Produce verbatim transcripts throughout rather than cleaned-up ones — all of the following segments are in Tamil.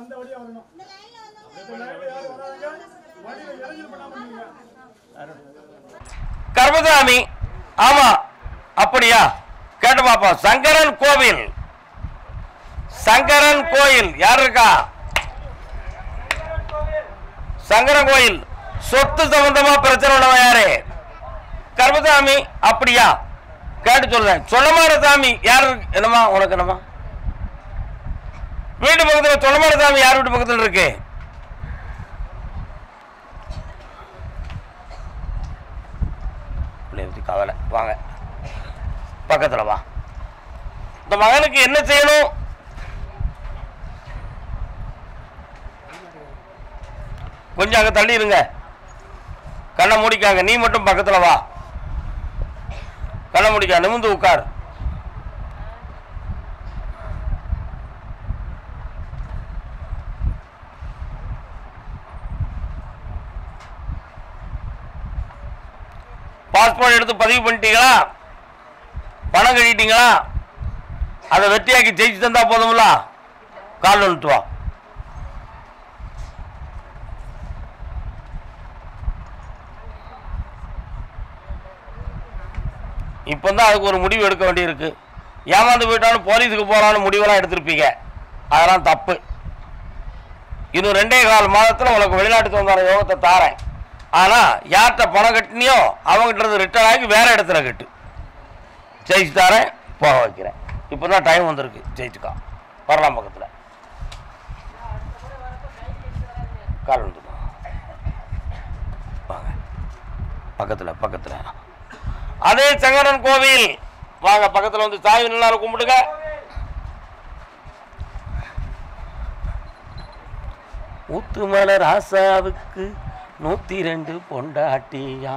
கர்மசாமி. ஆமா அப்படியா? கேட்டு பாப்போம். சங்கரன் கோவில், சங்கரன் கோயில் யார் இருக்கா? சங்கரன் கோயில் சொத்து சம்பந்தமா பிரச்சனை உள்ளவன் யாரு? கர்மசாமி. அப்படியா? கேட்டு சொல்றேன். சொல்லமார சாமி யாரு? என்னமா உனக்கு? என்னமா வீட்டு பக்கத்தில் சொல்லமார சாமி யார் வீட்டு பக்கத்தில் இருக்கு? கவலை வாங்க பக்கத்தில் வா. இந்த மகனுக்கு என்ன செய்யணும்? கொஞ்சம் அங்கே தள்ளி இருங்க, கண்ணை மூடிக்காங்க. நீ மட்டும் பக்கத்தில் வா, கண்ணை மூடிக்கா, நிமிந்து உட்கார். பாஸ்போர்ட் எடுத்து பதிவு பண்ணிட்டீங்களா? பணம் கட்டிட்டீங்களா? அதை வெற்றியாக்கி ஜெயிச்சு தந்தா போதும்ல. கால் வந்துட்டு வா. இப்போ தான் அதுக்கு ஒரு முடிவு எடுக்க வேண்டியிருக்கு. ஏமாந்து போயிட்டாலும் போலீஸுக்கு போகலான்னு முடிவெல்லாம் எடுத்திருப்பீங்க, அதெல்லாம் தப்பு. இன்னும் ரெண்டே கால் மாதத்தில் உனக்கு வெளிநாட்டுக்கு வந்தான யோகத்தை தாரேன். ஆனால் யார்கிட்ட பணம் கட்டினியோ அவங்ககிட்ட இருந்து ரிட்டர்ன் ஆகி வேறு இடத்துல கட்டு. ஜெயிச்சு தாரேன், போக வைக்கிறேன். இப்போ தான் டைம் வந்திருக்கு, ஜெயிச்சுக்கா. வரலாம் பக்கத்தில். கால் வந்து வாங்க பக்கத்தில் பக்கத்தில். அதே சங்கரன் கோவில் வாங்க பக்கத்தில் வந்து சாய் நல்லா கும்பிடுங்க. ஊத்துமலை ராசாவுக்கு நூத்தி ரெண்டு பொண்டாட்டியா.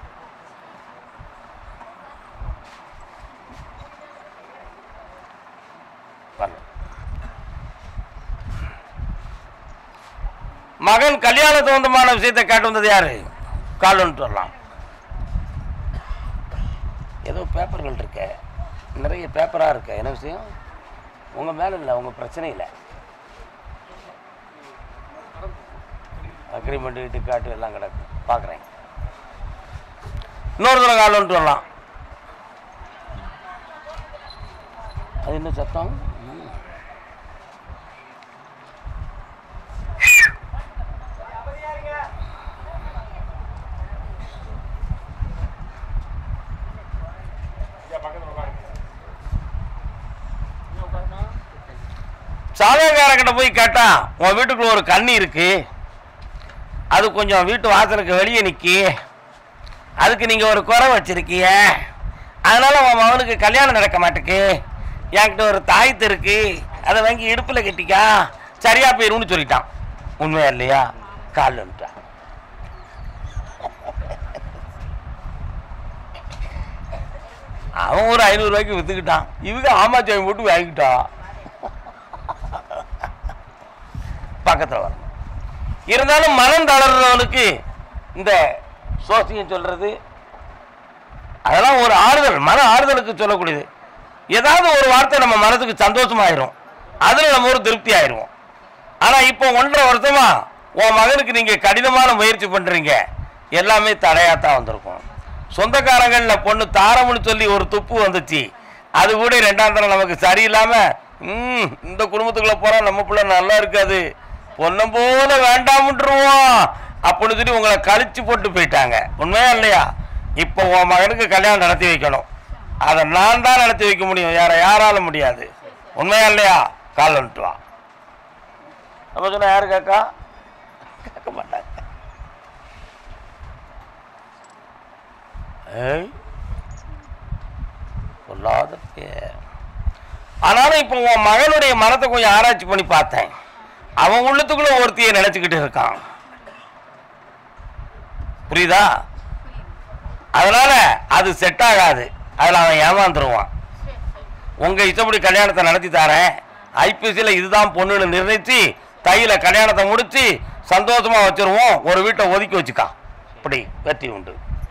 மகன் கல்யாண சம்பந்தமான விஷயத்தை கேட்டு வந்தது யாரு? கால் வந்துட்டு வரலாம். ஏதோ பேப்பர்கள் இருக்க, நிறைய பேப்பராக இருக்க. என்ன விஷயம்? உங்கள் மேலே இல்லை, உங்கள் பிரச்சனை இல்லை. அக்ரிமெண்ட் வீட்டு காட்டு எல்லாம் கிடக்கு, பார்க்குறேன். இன்னொரு தடவை கால் வந்துட்டு வரலாம். அது என்ன சத்தம்? சாதகக்காரங்கிட்ட போய் கேட்டா உன் வீட்டுக்குள்ள ஒரு கண்ணி இருக்கு, அது கொஞ்சம் வீட்டு வாசலுக்கு வெளியே நிற்கி, அதுக்கு நீங்கள் ஒரு குறை வச்சிருக்கீங்க, அதனால உன் மகனுக்கு கல்யாணம் நடக்க மாட்டேக்கு, என்கிட்ட ஒரு தாயத்து இருக்கு, அதை வாங்கி இடுப்பில் கட்டிக்கா, சரியா போயிரும்னு சொல்லிட்டான். உண்மையா இல்லையா? கால் வந்துட்டான். அவன் ஒரு ஐநூறு ரூபாய்க்கு வித்துக்கிட்டான், இவங்க ஆமாச்சாமி போட்டு வாங்கிட்டா. பக்கத்தில் வரும். இருந்தாலும் மனம் தளர்றவனுக்கு இந்த சோசியம் சொல்றது அதெல்லாம் ஒரு ஆறுதல், மன ஆறுதலுக்கு சொல்லக்கூடியது. ஏதாவது ஒரு வார்த்தை நம்ம மனசுக்கு சந்தோஷமாயிரும், அதில் நம்ம ஒரு திருப்தி ஆயிடுவோம். ஆனால் இப்போ ஒன்றரை வருஷமா உன் மகனுக்கு நீங்கள் கடினமான முயற்சி பண்ணுறீங்க, எல்லாமே தடையாத்தான் வந்திருக்கும். சொந்தக்காரங்களில் பொண்ணு தாரம்னு சொல்லி ஒரு துப்பு வந்துச்சு, அது கூட ரெண்டாம் தரம் நமக்கு சரியில்லாமல் ம் இந்த குடும்பத்துக்குள்ளே போனால் நம்ம பிள்ளை நல்லா இருக்காது, பொண்ணம் போல வேண்டாம்ன்றுவோம் அப்படின்னு சொல்லி உங்களை கழிச்சு போட்டு போயிட்டாங்க. உண்மையா இல்லையா? இப்போ உன் மகனுக்கு கல்யாணம் நடத்தி வைக்கணும், அதை நான் தான் நடத்தி வைக்க முடியும், யார யாரால முடியாது. உண்மையா இல்லையா? கால் வந்துட்டு வா. நம்ம சொன்ன யாரு கேட்கா? கேட்க மாட்டாங்க. ஏய் சொல்லாத பேர். ஆனாலும் இப்போ உன் மகனுடைய மனத்தை கொஞ்சம் ஆராய்ச்சி பண்ணி பார்த்தேன், அவன் உள்ளத்துக்குள்ள ஒருத்தியை நினைச்சுக்கிட்டு இருக்கான். புரியுதா? அதனால அது செட் ஆகாது, அதில் அவன் ஏமாந்துருவான். உங்க இஷ்டப்படி கல்யாணத்தை நடத்தி தரேன், ஐபிசியில் இதுதான் பொண்ணுன்னு நிர்ணயிச்சு தையில கல்யாணத்தை முடிச்சு சந்தோஷமா வச்சிருவோம், ஒரு வீட்டை ஒதுக்கி வச்சுக்கான். இப்படி வெற்றி உண்டு.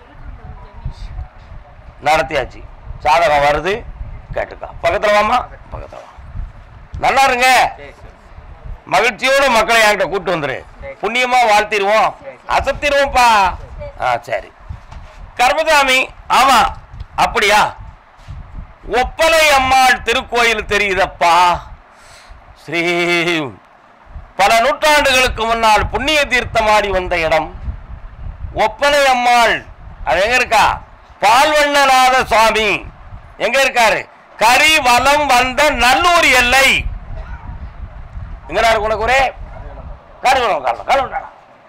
நடத்தியாச்சு, சாதகம் வருது, கேட்டுக்கா. பக்கத்தில் வாமா, பக்கத்தில் வா. நல்லா இருங்க. மகிழ்ச்சியோட மக்களை என்கிட்ட கூட்டு வந்துரு, புண்ணியமா வாழ்த்திடுவோம், அசத்திடுவோம்ப்பா. ஆ சரி கர்மசாமி. ஆமா அப்படியா? ஒப்பனை அம்மாள் திருக்கோயில் தெரியுதப்பா. ஸ்ரீ பல நூற்றாண்டுகளுக்கு முன்னால் புண்ணிய தீர்த்தமாடி வந்த இடம் ஒப்பனை அம்மாள். அது எங்க இருக்கா? பால்வண்ணநாத சுவாமி எங்க இருக்காரு? கரி வலம் வந்த நல்லூர் எல்லை. எங்கடா இருக்கு உனக்கு ஒரே கருவலம் காலம் கருவம்.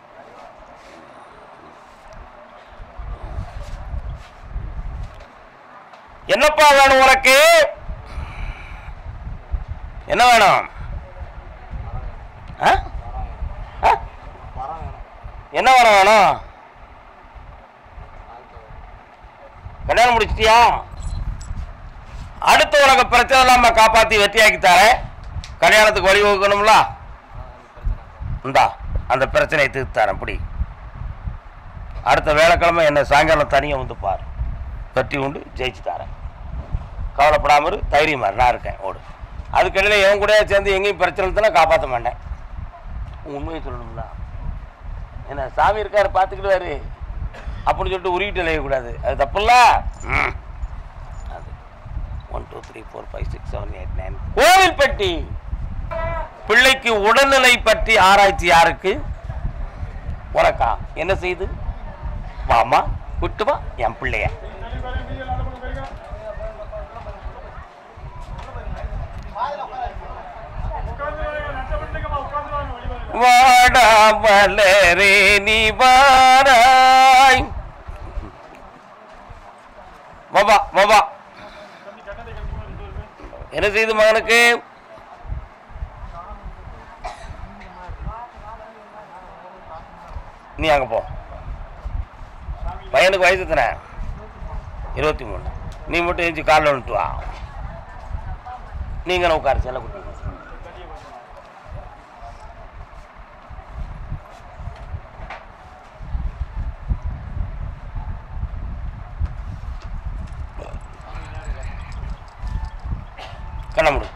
என்னப்பா வேணும் உனக்கு? என்ன வேணும்? என்ன வேணும் வேணும்? கல்யாணம் முடிச்சிட்டியா? அடுத்த உலக பிரச்சனை இல்லாம காப்பாத்தி வெற்றியாக்கி தரேன். கல்யாணத்துக்கு வழி வகுக்கணும்ல, இந்தா அந்த பிரச்சனையை தீர்த்து தரேன். அப்படி அடுத்த வேலைக்கிழமை என்ன சாயங்காலம் தனியாக வந்து பாரு, கட்டி உண்டு ஜெயிச்சு தரேன். கவலைப்படாமல் தைரியமா நான் இருக்கேன். ஓடு. அதுக்கிடையில் எவன் கூட சேர்ந்து எங்கேயும் பிரச்சனை தானே காப்பாற்ற மாட்டேன். உண்மையை சொல்லணும்ல, என்ன சாமி இருக்காரு பார்த்துக்கிடுவாரு அப்படின்னு சொல்லிட்டு உருவிட்டு இழையக்கூடாது. அது தப்புல்ல. அது one two three four five six seven eight nine. Kovilpatti பிள்ளைக்கு உடல்நிலை பற்றி ஆராய்ச்சி யாருக்கு? உனக்கா? என்ன செய்து? வாமா விட்டு வா என் பிள்ளைய. வாடா வளரே நீ வாராய். பாபா பாபா என்ன செய்து மகனுக்கு? நீ அங்க போ. பையனுக்கு வயசு எத்தனை? இருபத்தி மூணு. நீ மட்டும் எழுச்சி காலில் வந்துட்டு வா. நீங்க உட்காரு செல்ல குட்டி. கண்ண முடி.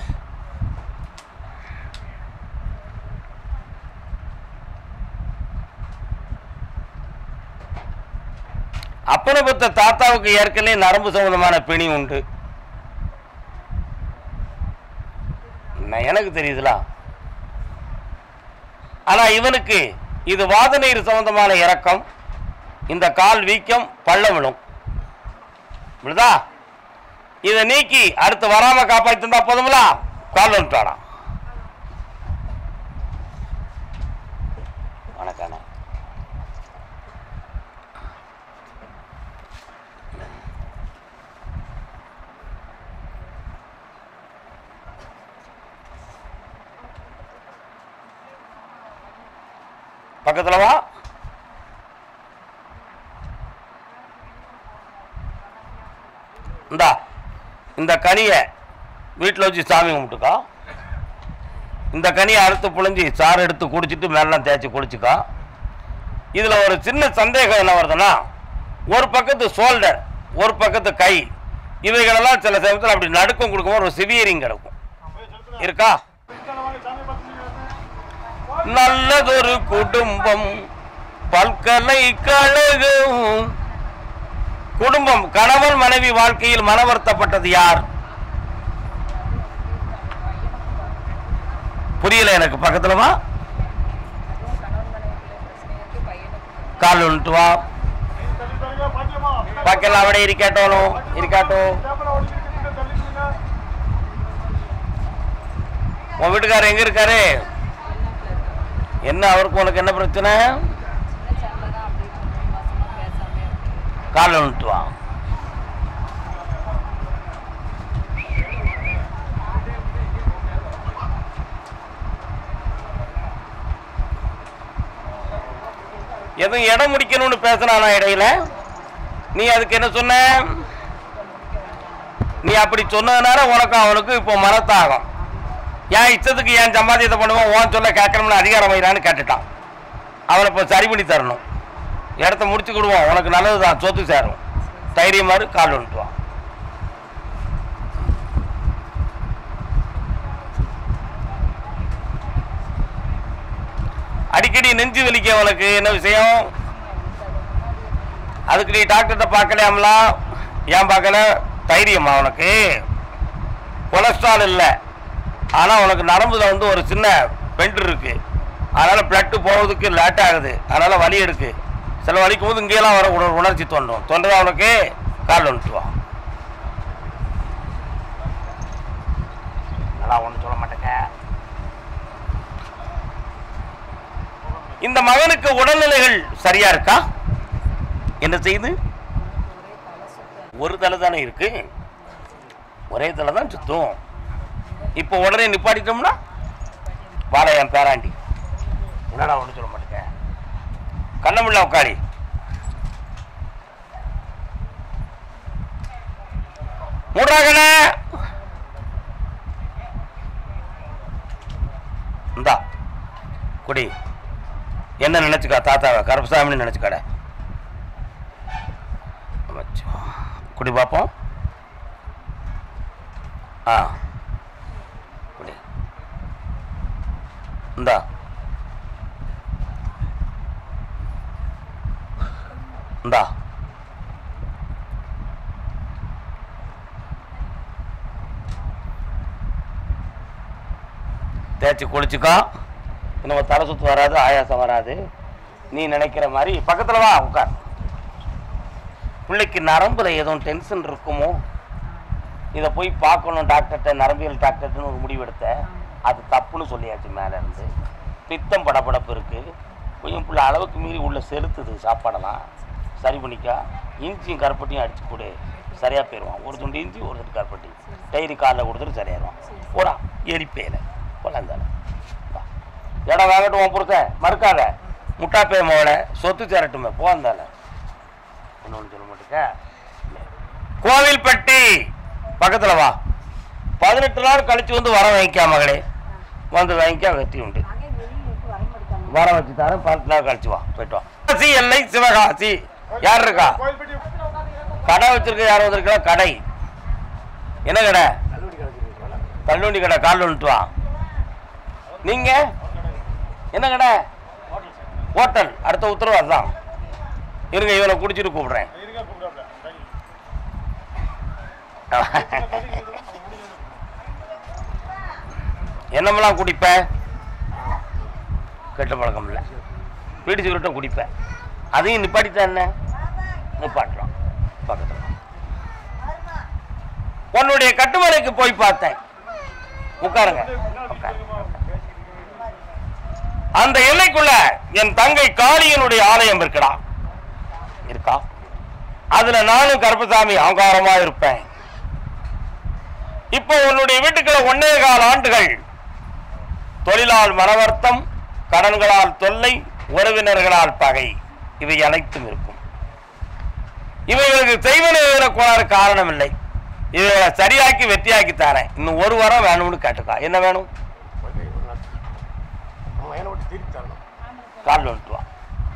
அப்பனை பத்த தாத்தாவுக்கு ஏற்கனவே நரம்பு சம்பந்தமான பிணி உண்டு. எனக்கு தெரியுதுல. ஆனா இவனுக்கு இது வாதநீர் சம்பந்தமான இறக்கம். இந்த கால் வீக்கம் பள்ள விழும். இதை நீக்கி அடுத்து வராம காப்பாற்றி தந்தா போதும்ல. கால் வந்துட்டானா? வணக்கம். பக்கத்துல வா. இந்தா இந்த கனியை வீட்டில் வச்சு சாமி கும்பிட்டுக்கா. இந்த கனியை அறுத்து புழிஞ்சி சாறு எடுத்து குடிச்சிட்டு மேலாம் தேய்ச்சி குளிச்சுக்கா. இதில் ஒரு சின்ன சந்தேகம் என்ன வருதுன்னா, ஒரு பக்கத்து ஷோல்டர் ஒரு பக்கத்து கை இவைகளெல்லாம் சில சமயத்தில் அப்படி நடுக்கம் கொடுக்கும்போது ஒரு சிவியரிங் கிடக்கும். இருக்கா? நல்லதொரு குடும்பம் பல்கலைக்கழகம். குடும்பம் கணவன் மனைவி வாழ்க்கையில் மனவருத்தப்பட்டது யார்? புரியல எனக்கு. பக்கத்துல வா. கால் வந்துட்டு வா. பாக்கலாம் അവിടെ ഇരിക്കാട്ടോ ഇരിക്കാട്ടോ. உன் வீட்டுக்காரர் எங்க இருக்காரு? என்ன அவருக்கு உனக்கு என்ன பிரச்சனை? கால் வந்துட்டு வா. எதுவும் இடம் முடிக்கணும்னு பேசினானா இடையில? நீ அதுக்கு என்ன சொன்ன? நீ அப்படி சொன்னதுனால உனக்கு அவனுக்கு இப்போ மனத்தாகும். ஏன் இஷ்டத்துக்கு ஏன் சம்பாத்தியத்தை பண்ணுவோம், ஓன் சொல்ல கேட்கணும்னு அதிகாரம் வைறான்னு கேட்டுட்டான். அவனை இப்போ சரி பண்ணி தரணும். இடத்த முடிச்சுக்கிடுவோம், உனக்கு நல்லது தான், சொத்து சேரும். தைரியமாரு கால் வந்துட்டுவான். அடிக்கடி நெஞ்சு வலிக்க உனக்கு என்ன விஷயம்? அதுக்கு நீ டாக்டர்கிட்ட பார்க்கலையாமலா? ஏன் பார்க்கல? தைரியமா உனக்கு? கொலஸ்ட்ரால் இல்லை, ஆனால் உனக்கு நரம்புல வந்து ஒரு சின்ன பெண்ட் இருக்கு, அதனால பிளட்டு போகிறதுக்கு லேட் ஆகுது, அதனால வலி எடுக்கு. சில வலிக்கும் போது இங்கேயெல்லாம் வர உணர் உணர்ச்சி தோன்றும். தோன்றதா உனக்கு? கால் வந்துட்டு நல்லா ஒன்றும் சொல்ல மாட்டேங்க. இந்த மகனுக்கு உடல்நிலைகள் சரியா இருக்கா? என்ன செய்யுது? ஒரு தலை தானே இருக்கு, ஒரே தலை தான் சுத்தும். இப்போ உடனே நிப்பாட்டிட்டோம்னா வாழ என் பேராண்டி. என்னடா ஒன்று சொல்ல மாட்டேங்க. கண்ணமுள்ள உட்காரி. மூன்றாகன இந்தா குடி. என்ன நினைச்சுக்கா? தாத்தாவை கருப்பசாமின்னு நினைச்சுக்காட. குடி பார்ப்போம். ஆ குடி. இந்தா இந்தா தேய்ச்சி குளிச்சுக்கோ. இன்னும் தலை சுத்து வராது, ஆயாசம் வராது. நீ நினைக்கிற மாதிரி பக்கத்தில் வா உட்கார். பிள்ளைக்கு நரம்புல எதுவும் டென்ஷன் இருக்குமோ, இதை போய் பார்க்கணும் டாக்டர்கிட்ட, நரம்பியல் டாக்டர்கிட்டன்னு ஒரு முடிவு எடுத்த. அது தப்புன்னு சொல்லியாச்சு மேலே இருந்து. பித்தம் படப்படப்பு இருக்குது, கொஞ்சம் பிள்ளை அளவுக்கு மீறி உள்ள செலுத்துது. சாப்பாடெல்லாம் சரி பண்ணிக்கா. இஞ்சியும் கருப்பட்டியும் அடிச்சு கொடு, சரியாக போயிடுவான். ஒரு துண்டு இஞ்சி, ஒரு துண்டு கருப்பட்டி டெய்லி காலைல கொடுத்துட்டு சரியாயிடுவான். போடா எரிப்பையில் கொள்ளாந்தால இடம் வாங்கட்டும். பொறுத்த மறுக்காத முட்டா பேய் மோட சொத்து சேரட்டுமே போந்தால. ஒன்று சொல்ல மாட்டேங்க. கோவில்பட்டி பக்கத்தில் வா. பதினெட்டு நாள் கழிச்சு வந்து வர வாங்கிக்கா மகளே. வந்து வாங்கிக்கா, வெற்றி உண்டு. வர வச்சு தரேன். பதினெட்டு நாள் கழிச்சு வா, போயிட்டு வா. காசி எல்லை சிவகாசி. யார் இருக்கா? கடை வச்சிருக்க யார் வந்திருக்கா? கடை என்ன கடை? தள்ளுவண்டி கடை. கால் வந்துட்டு வா. நீங்க என்ன கடை? ஹோட்டல். அடுத்த உத்தரவு அதுதான். இருங்க, இவனை குடிச்சிட்டு கூப்பிடுறேன். என்னமெல்லாம் குடிப்பேன்? கெட்ட பழக்கம் இல்லை. பீடி சிகரெட்டும் குடிப்பேன். அதையும் நிப்பாட்டித்தான் என்ன நிப்பாட்டலாம். பக்கத்தில் உன்னுடைய கட்டுமலைக்கு போய் பார்த்தேன். உட்காருங்க. அந்த எல்லைக்குள்ள என் தங்கை காளியனுடைய ஆலயம் இருக்கடா இருக்கா. அதுல நானும் கருப்பசாமி அகங்காரமா இருப்பேன். இப்போ உன்னுடைய வீட்டுக்குள்ள ஒன்னே கால் ஆண்டுகள் தொழிலால் மனவர்த்தம், கடன்களால் தொல்லை, உறவினர்களால் பகை, இவை அனைத்தும் இருக்கும். இவைகளுக்கு செய்வன கோளாறு காரணம் இல்லை. இவைகளை சரியாக்கி வெற்றியாக்கி தரேன். இன்னும் ஒரு வாரம் வேணும்னு கேட்டுக்கா. என்ன வேணும்? கால் வந்துட்டு வா.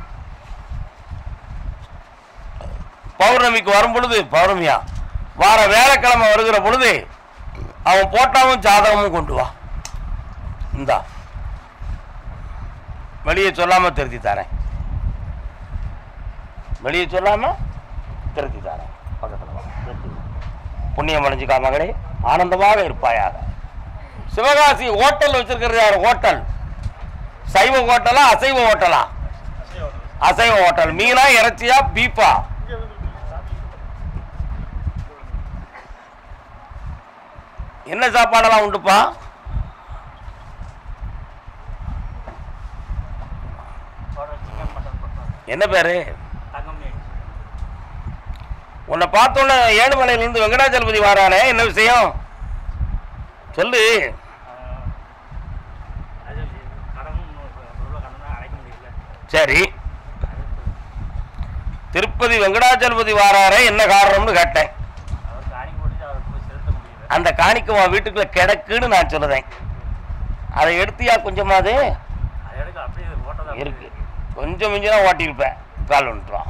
பௌர்ணமிக்கு வரும் பொழுது, பௌர்ணமியா வார வேலைக்கிழமை வருகிற பொழுது அவன் போட்டாவும் ஜாதகமும் கொண்டு வா. இந்தா வெளியே சொல்லாம திருத்தி தரேன். வெளியே சொல்லாம திருத்தி தரேன். பக்கத்தில் வா. புண்ணியம் அடைஞ்சுக்கா மகளே, ஆனந்தமாக இருப்பாயாக. சிவகாசி ஹோட்டல் வச்சிருக்கிறது யார்? ஹோட்டல் சைவ ஹோட்டலா அசைவ ஹோட்டலா? அசைவ ஹோட்டல். மீனா, இறைச்சியா, பீப்பா? என்ன சாப்பாடெல்லாம் உண்டுப்பா? என்ன பேரு? உன்னை பார்த்தோன்ன ஏழுமலையிலிருந்து வெங்கடாச்சலபதி வாரானே, என்ன விஷயம் சொல்லு. சரி, திருப்பதி வெங்கடாச்சலபதி வாராரே, என்ன காரணம்னு கேட்டேன். அந்த காணிக்கை வீட்டுக்குள்ள கிடக்குன்னு நான் சொல்லுறேன். அதை எடுத்தியா? கொஞ்சமாவது இருக்கு. கொஞ்சம் மிஞ்சினா ஓட்டிருப்பேன். கால் வந்துட்டுவான்.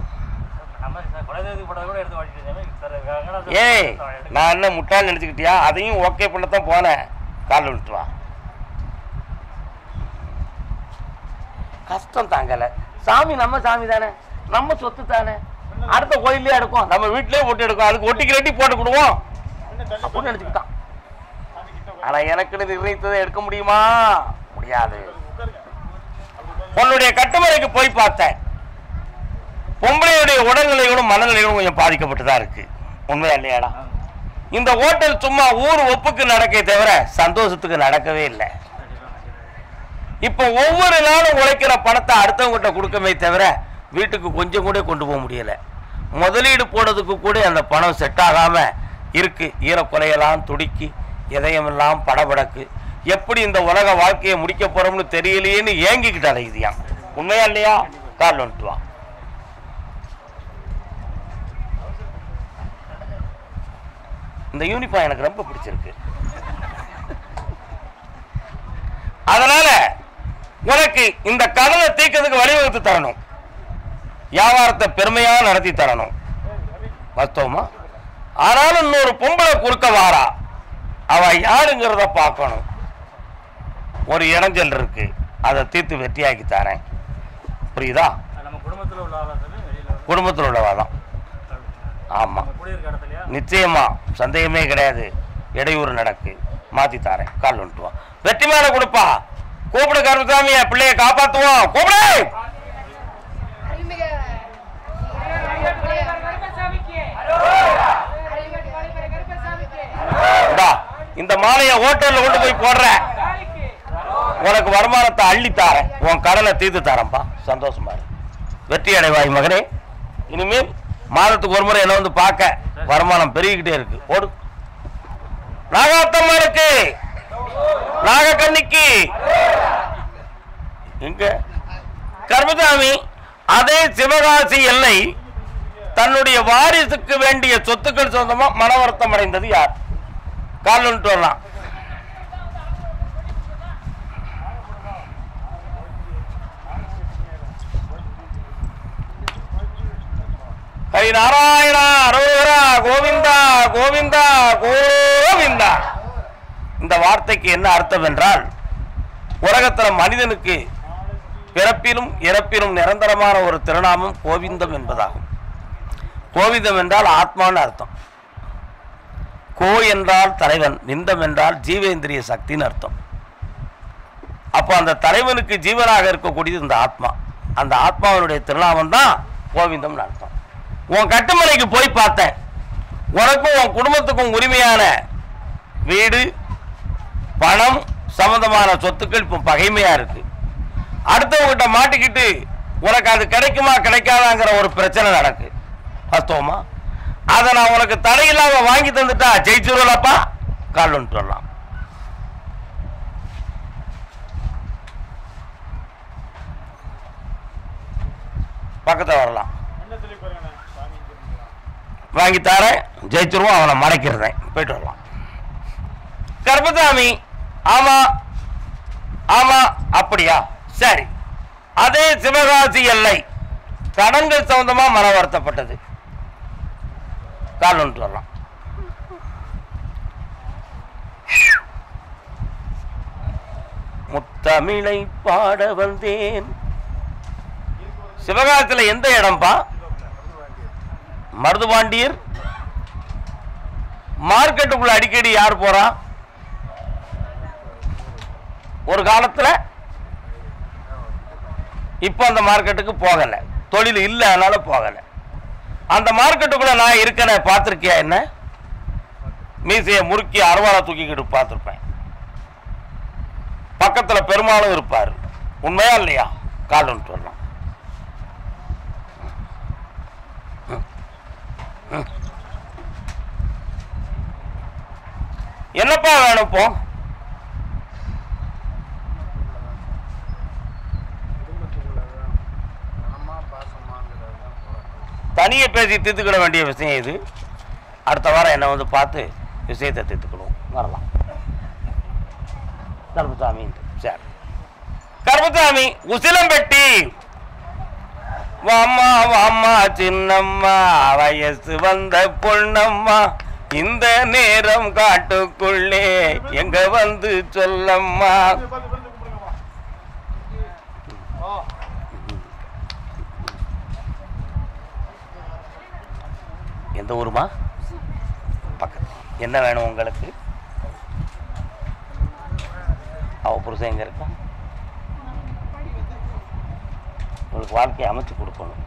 ஏய், நான் என்ன முட்டாள் நினைச்சுக்கிட்டியா? அதையும் ஓகே பண்ணத்தான் போனேன். கால் வந்துட்டுவான். கஷ்டம் தாங்கல. சாமி நம்ம சாமி தானே, நம்ம சொத்து தானே, அடுத்த கோயிலே எடுக்கும், நம்ம வீட்டிலே போட்டு எடுக்கும், அதுக்கு ஒட்டிக்கு ரெட்டி போட்டு கொடுவோம் அப்படின்னு நினைச்சுக்கிட்டான். ஆனா எனக்கு நிர்ணயித்ததை எடுக்க முடியுமா? முடியாது. உன்னுடைய கட்டுமலைக்கு போய் பார்த்தேன், பொம்பளையுடைய உடல்நிலைகளும் மனநிலைகளும் கொஞ்சம் பாதிக்கப்பட்டுதான் இருக்கு. உண்மையா இல்லையாடா? இந்த ஹோட்டல் சும்மா ஊர் ஒப்புக்கு நடக்க தவிர சந்தோஷத்துக்கு நடக்கவே இல்லை. இப்ப ஒவ்வொரு நாளும் உழைக்கிற பணத்தை அடுத்தவங்கிட்ட கொடுக்கவே தவிர வீட்டுக்கு கொஞ்சம் கூட கொண்டு போக முடியல. முதலீடு போனதுக்கு கூட அந்த பணம் செட் ஆகாம இருக்கு. ஈரக்குலையெல்லாம் துடிக்கி இதயமெல்லாம் படபடக்கு. எப்படி இந்த உலக வாழ்க்கையை முடிக்க போறோம்னு தெரியலையேன்னு ஏங்கிக்கிட்டு அலையுதியான். உண்மையா இல்லையா? கால் வந்துட்டு வா. இந்த யூனிஃபார்ம் எனக்கு ரொம்ப பிடிச்சிருக்கு. அதனால உனக்கு இந்த கடனை தீர்க்கிறதுக்கு வழிவகுத்து தரணும், வியாபாரத்தை பெருமையா நடத்தி தரணும். வாஸ்தவமா? ஆனாலும் இன்னொரு பொம்பளை குறுக்க வாரா, அவ யாருங்கிறத பார்க்கணும். ஒரு இடைஞ்சல் இருக்கு, அதை தீர்த்து வெற்றியாக்கி தரேன். புரியுதா? குடும்பத்தில் உள்ளவாதான். ஆமா, நிச்சயமா, சந்தேகமே கிடையாது. இடையூறு நடக்கு, மாத்தி தாரேன். கால் வந்துட்டுவான். வெற்றி மேல கொடுப்பா. கூப்பிடு கருமசாமிய, பிள்ளைய காப்பாத்துவோம். கூப்பிடு. இந்த மாலைய ஹோட்டல்ல கொண்டு போய் போடுற, உனக்கு வருமானத்தை அள்ளி தாரேன், உன் கடனை தீர்த்து தாரேன்பா. சந்தோஷமா இரு. வெற்றி அடைவாய் மகனே. இனிமேல் மாதத்துக்கு ஒரு முறை என்ன வந்து பார்க்க, வருமானம் பெருகிக்கிட்டே இருக்கு. ஓடு. நாகாத்தம்மனுக்கு, நாகக்கண்ணிக்கு. எங்க கர்மசாமி அதே சிவகாசி எல்லை தன்னுடைய வாரிசுக்கு வேண்டிய சொத்துக்கள் சொந்தமா மனவருத்தம் அடைந்தது யார்? கால் வந்துட்டு வரலாம். ஹரி நாராயணா, அரோகரா, கோவிந்தா கோவிந்தா கோவிந்தா. இந்த வார்த்தைக்கு என்ன அர்த்தம் என்றால், உலகத்தில் மனிதனுக்கு பிறப்பிலும் இறப்பிலும் நிரந்தரமான ஒரு திருநாமம் கோவிந்தம் என்பதாகும். கோவிந்தம் என்றால் ஆத்மான்னு அர்த்தம். கோ என்றால் தலைவன், விந்தம் என்றால் ஜீவேந்திரிய சக்தின்னு அர்த்தம். அப்போ அந்த தலைவனுக்கு ஜீவனாக இருக்கக்கூடியது இந்த ஆத்மா. அந்த ஆத்மாவினுடைய திருநாமம் தான் கோவிந்தம்னு அர்த்தம். உன் கட்டுமலைக்கு போய் பார்த்தேன், உனக்கும் உன் குடும்பத்துக்கும் உரிமையான வீடு, பணம் சம்பந்தமான சொத்துக்கள் இப்போ பகைமையா இருக்கு. அடுத்தவங்கிட்ட மாட்டிக்கிட்டு உனக்கு அது கிடைக்குமா கிடைக்காதாங்கிற ஒரு பிரச்சனை நடக்கு. வாஸ்தவமா? அதை நான் உனக்கு தடையில்லாம வாங்கி தந்துட்டா ஜெயிச்சுருவலப்பா. கால் வந்துட்டு வரலாம். பக்கத்தில் வரலாம். வாங்கி தாரேன், ஜெயிச்சிருவோம், அவனை மறைக்கிறேன். போயிட்டு வரலாம். கர்மசாமி, ஆமா ஆமா, அப்படியா, சரி. அதே சிவகாசி எல்லை கடன்கள் சம்பந்தமா மன வருத்தப்பட்டது. கால் ஒன்று வரலாம். முத்தமிழை பாட வந்தேன். சிவகாசியில் எந்த இடம்பா? மருதுபாண்டியர் மார்க்கெட்டுக்குள்ள அடிக்கடி யார் போறா? ஒரு காலத்துல. இப்ப அந்த மார்க்கெட்டுக்கு போகல, தொழில் இல்ல, அதனால போகல. அந்த மார்க்கெட்டுக்குள்ள நான் இருக்கேன், பார்த்திருக்கியா? என்ன மீசைய முறுக்கி அருவாளை தூக்கிக்கிட்டு பார்த்திருப்பேன். பக்கத்துல பெருமாளும் இருப்பாரு. உண்மையா இல்லையா? கால் ஒன்று வரலாம். என்னப்பா வேணும் இப்போ? தனியை பேசி தீர்த்துக்கிட வேண்டிய விஷயம் இது. அடுத்த வாரம் என்ன வந்து பார்த்து விஷயத்தை தீர்த்துக்கணும். வரலாம். கருப்பசாமி, சரி. கருப்பசாமி, உசிலம்பட்டி. வாம்மா வாம்மா சின்னம்மா, வயசு வந்த பொண்ணம்மா, இந்த நேரம் காட்டுக்குள்ளே எங்க வந்து சொல்லம்மா. எந்த ஊருமா? பக்கத்து. என்ன வேணும் உங்களுக்கு? அவ புருஷன் எங்க இருக்கா? உங்களுக்கு வாழ்க்கையை அமைச்சு கொடுக்கணும்.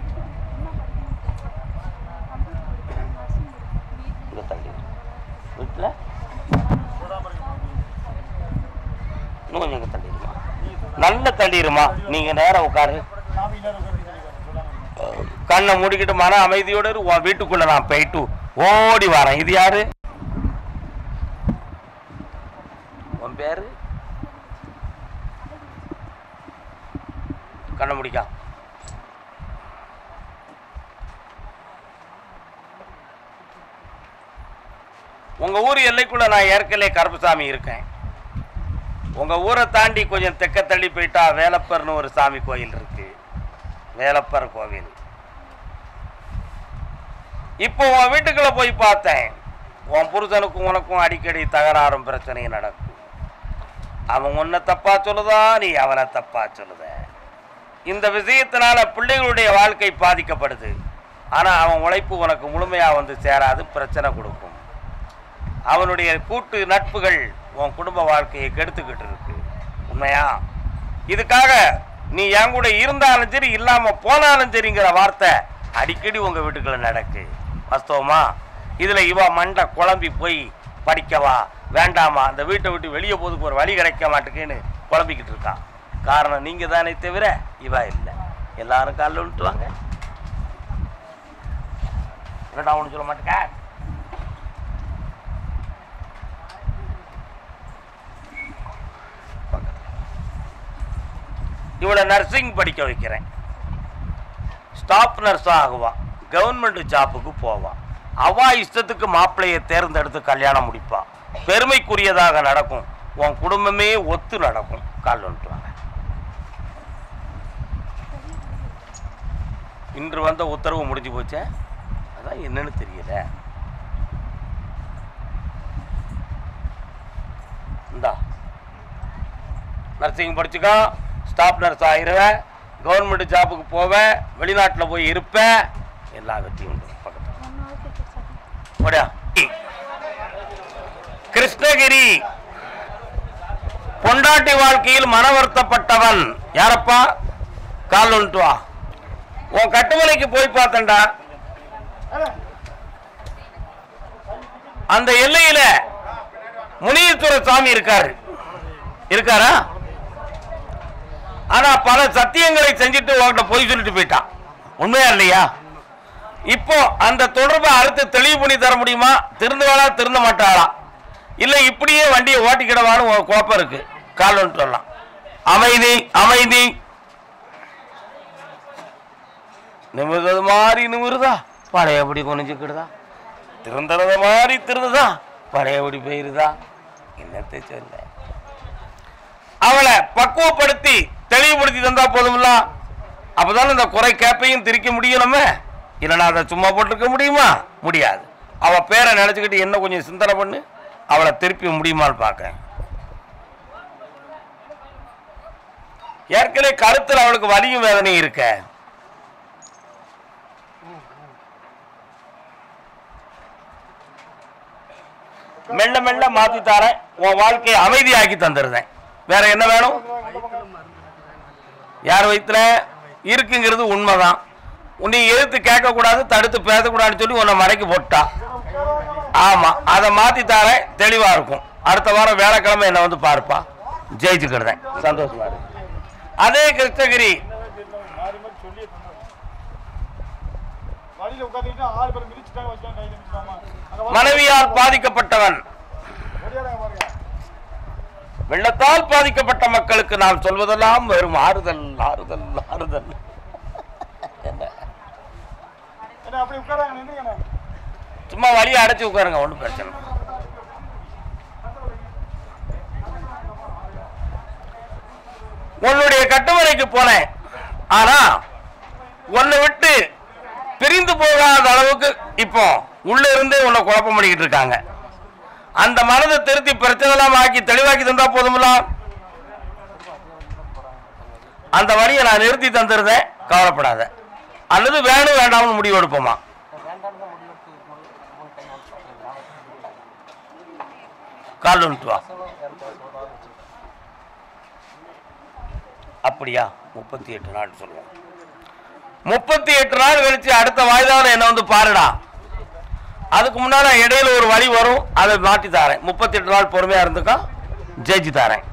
இங்க தள்ளி வீட்டில் இன்னும் கொஞ்சம் இங்க தள்ளிடுமா, நல்ல தள்ளிடுமா. நீங்க நேரம் உட்காரு, கண்ணை மூடிக்கிட்டு மன அமைதியோட உன் வீட்டுக்குள்ள நான் போயிட்டு ஓடி வரேன். இது யாரு? உன் பேரு? கண்ணை முடிக்கா. உங்க ஊர் எல்லைக்குள்ள நான் ஏற்கனவே கருப்பசாமி இருக்கேன். உங்க ஊரை தாண்டி கொஞ்சம் தெக்க தள்ளி போயிட்டா வேலப்பர்னு ஒரு சாமி கோயில் இருக்கு, வேலப்பர் கோவில். இப்போ உன் வீட்டுக்குள்ள போய் பார்த்தேன். உன் புருஷனுக்கும் உனக்கும் அடிக்கடி தகராறும் பிரச்சனையும் நடக்கும். அவன் உன்னை தப்பா சொல்லுதா, நீ அவனை தப்பா சொல்லுத. இந்த விஷயத்தினால பிள்ளைகளுடைய வாழ்க்கை பாதிக்கப்படுது. ஆனா அவன் உழைப்பு உனக்கு முழுமையா வந்து சேராது, பிரச்சனை கொடுக்கும். அவனுடைய கூட்டு நட்புகள் உன் குடும்ப வாழ்க்கையை கெடுத்துக்கிட்டு இருக்கு. உண்மையா? இதுக்காக நீ என் கூட இருந்தாலும் சரி இல்லாம போனாலும் சரிங்கிற வார்த்தை அடிக்கடி உங்க வீட்டுக்குள்ள நடக்கு. வாஸ்தவமா? இதுல இவ மண்டை குழம்பி போய் படிக்கவா வேண்டாமா, அந்த வீட்டை விட்டு வெளியே போதுக்கு ஒரு வழி கிடைக்க மாட்டேங்குன்னு குழம்பிக்கிட்டு இருக்கான். காரணம் நீங்க தானே தவிர இவ இல்லை. எல்லாரும் காலில் விட்டுவாங்க. என்னடா ஒன்று சொல்ல மாட்டேங்க. இவளை நர்சிங் படிக்க வைக்கிறேன். ஸ்டாஃப் நர்ஸா ஆகுவா, கவர்மெண்ட் ஜாப்புக்கு போவா. அவா இஷ்டத்துக்கு மாப்பிள்ளையை தேர்ந்தெடுத்து கல்யாணம் முடிப்பா. பெருமைக்குரியதாக நடக்கும். உன் குடும்பமே ஒத்து நடக்கும். கால் வந்துட்டுவாங்க. இன்று வந்த உத்தரவு முடிஞ்சு போச்சே, அதான் என்னன்னு தெரியல. இந்தா நர்சிங் படிச்சுக்கா, ஸ்டாஃப் நர்ஸ் ஆகிருவேன், கவர்மெண்ட் ஜாப்புக்கு போவேன், வெளிநாட்டில் போய் இருப்பேன், எல்லா வெற்றியும் பக்கத்தில். கிருஷ்ணகிரி பொண்டாட்டி வாழ்க்கையில் மன வருத்தப்பட்டவன் யாரப்பா? கால் ஒன்று வா. உன் கட்டுமலைக்கு போய் பார்த்தண்டா. அந்த எல்லையில முனீஸ்வர சாமி இருக்காரு. இருக்காரா? ஆனா பல சத்தியங்களை செஞ்சுட்டு உங்ககிட்ட போய் சொல்லிட்டு போயிட்டான். உண்மையா இல்லையா? இப்போ அந்த தொடர்பை அறுத்து தெளிவு பண்ணி தர முடியுமா? திருந்துவாளா திருந்த மாட்டாளா? இல்ல இப்படியே வண்டியை ஓட்டிக்கிடவான்னு ஒரு கோப்பம் இருக்கு. கால் ஒன்று சொல்லலாம். அமைதி அமைதி. நிமிர்றது மாதிரி நிமிருதா, பழையபடி குனிஞ்சுக்கிடுதா. திருந்துறத மாதிரி திருந்துதா, பழையபடி போயிருதா. என்னத்தை சொல்ல? அவளை பக்குவப்படுத்தி தெளிவுபடுத்தி தந்தா போதும்ல. அப்பதானே இந்த குறை கேப்பையும் திரிக்க முடியும். நம்ம இல்லைன்னா அதை சும்மா போட்டிருக்க முடியுமா? முடியாது. அவ பேரை நினைச்சுக்கிட்டு என்ன கொஞ்சம் சிந்தனை பண்ணு, அவளை திருப்பி முடியுமான்னு பார்க்க. ஏற்கனவே கருத்தில் அவளுக்கு வலியும் வேதனையும் இருக்க. மெல்ல மெல்ல மாத்தி தரேன். உன் வாழ்க்கையை அமைதியாக்கி தந்துருந்தேன். வேற என்ன வேணும்? யார் வயிற்றுல இருக்குங்கிறது உண்மைதான். உன்னை எதிர்த்து கேட்கக்கூடாது, தடுத்து பேசக்கூடாதுன்னு சொல்லி உன்னை மறைக்கு போட்டா. ஆமா, அதை மாத்தி தரேன், தெளிவா இருக்கும். அடுத்த வாரம் வேலைக்கிழமை என்ன வந்து பார்ப்பா, ஜெயிச்சுக்கிடுறேன். சந்தோஷமா இருக்கு. அதே கிருஷ்ணகிரி மனைவியால் பாதிக்கப்பட்டவன், வெள்ளத்தால் பாதிக்கப்பட்ட மக்களுக்கு நாம் சொல்வதெல்லாம் வெறும் ஆறுதல் ஆறுதல் ஆறுதல். சும்மா வழியை அடைச்சு உட்காருங்க, ஒன்றும் பிரச்சனை. உன்னுடைய கட்டுமனைக்கு போனேன், ஆனா உன்னை விட்டு பிரிந்து போகாத அளவுக்கு இப்போ உள்ள இருந்து உன்னை குழப்பம் பண்ணிக்கிட்டு இருக்காங்க. அந்த மனதை திருத்தி பிரச்சனை எல்லாம் ஆக்கி தெளிவாக்கி தந்தா போதும்ல. அந்த வழியை நான் நிறுத்தி தந்துருந்தேன், கவலைப்படாத. அல்லது வேணும் வேண்டாம்னு முடிவு எடுப்போமா? கால் வந்துட்டு வா. அப்படியா? முப்பத்தி எட்டு நாள் சொல்லுவோம். முப்பத்தி எட்டு நாள் கழிச்சு அடுத்த வாய்தாவில் என்ன வந்து பாருடா. அதுக்கு முன்னால இடையில ஒரு வழி வரும், அதை மாற்றி தாரேன். முப்பத்தி எட்டு நாள் பொறுமையா இருந்துக்கா, ஜெயிச்சு தாரேன்.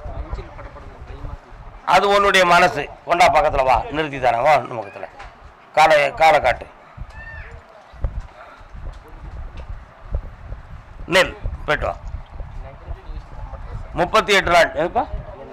அது உன்னுடைய மனசு. கொண்டா பக்கத்தில் வா, நிறுத்தி தானே வா. பக்கத்தில் காலை காலை காட்டு. நெல் போயிட்டு வா. முப்பத்தி எட்டு நாள் எதுப்பா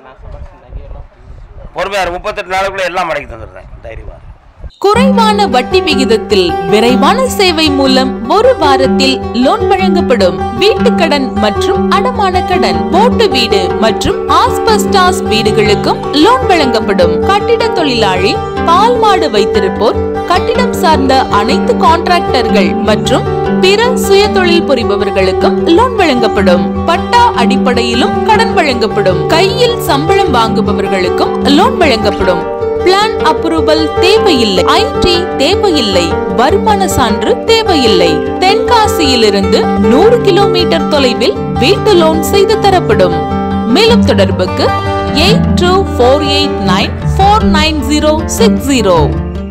பொறுமையா இரு. முப்பத்தி எட்டு நாளுக்குள்ள எல்லாம் மடக்கி தந்துடுறேன், தைரியமா. குறைவான வட்டி விகிதத்தில் விரைவான சேவை மூலம் ஒரு வாரத்தில் லோன் வழங்கப்படும். வீட்டு கடன் மற்றும் அடமான கடன், ஓட்டு வீடு மற்றும் ஆஸ்பெஸ்டாஸ் வீடுகளுக்கும் லோன் வழங்கப்படும். கட்டிட தொழிலாளி, பால் மாடு வைத்திருப்போர், கட்டிடம் சார்ந்த அனைத்து கான்ட்ராக்டர்கள் மற்றும் பிற சுய தொழில் புரிபவர்களுக்கும் லோன் வழங்கப்படும். பட்டா அடிப்படையிலும் கடன் வழங்கப்படும். கையில் சம்பளம் வாங்குபவர்களுக்கும் லோன் வழங்கப்படும். பிளான் அப்ரூவல் தேவையில்லை, ஐடி தேவையில்லை, வருமான சான்று தேவையில்லை. தென்காசியிலிருந்து நூறு கிலோமீட்டர் தொலைவில் வீட்டு லோன் செய்து தரப்படும். மேலும் தொடர்புக்கு eight two four eight nine four nine zero six zero.